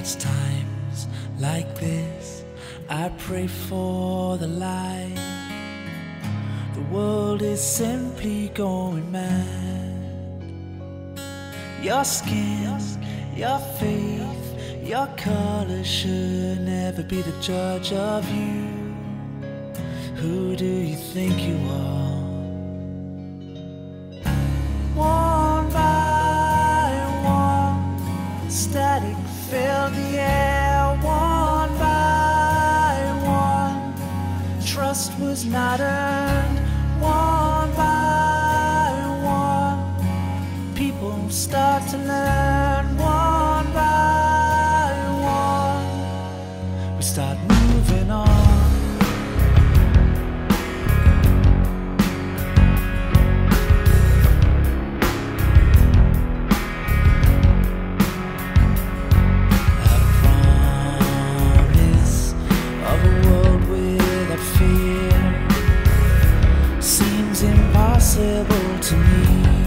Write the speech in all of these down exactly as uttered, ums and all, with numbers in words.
It's times like this I pray for the light. The world is simply going mad. Your skin, your faith, your color should never be the judge of you. Who do you think you are? One by one, static filled the air. One by one, trust was not earned. One by one, people start to learn. One by one, we start moving on. Impossible to me.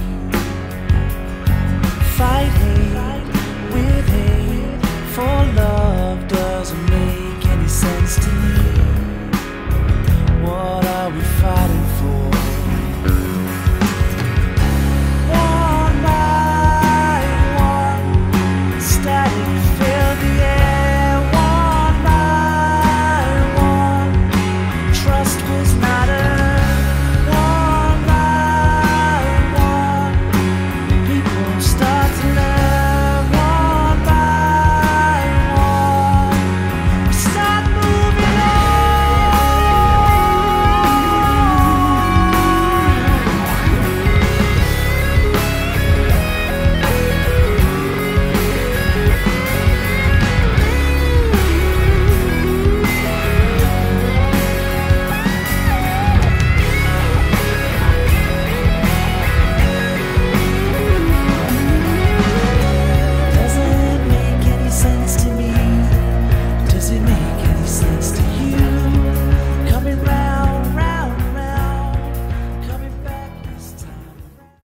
Fight hate with hate, for love doesn't make any sense to me.